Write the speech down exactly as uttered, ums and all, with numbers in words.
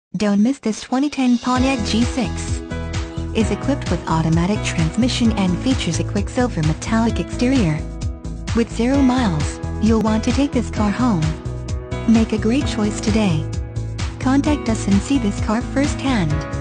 Don't miss this twenty ten Pontiac G six. Is equipped with automatic transmission and features a Quicksilver metallic exterior. With zero miles, you'll want to take this car home. Make a great choice today. Contact us and see this car firsthand.